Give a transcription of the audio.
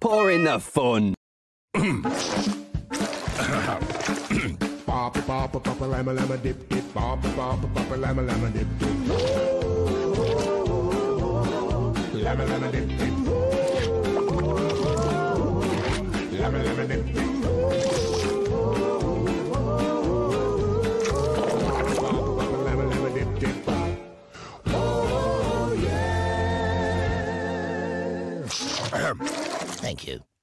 Pour in the fun. Papa, papa, papa, lama, lama, dip, dip. Papa, papa, papa, lama, lama, dip, dip. Lama, lama, dip, dip. Lama, lama, dip, dip. Papa, papa, lama, lama, dip, dip. Oh, yeah. Thank you.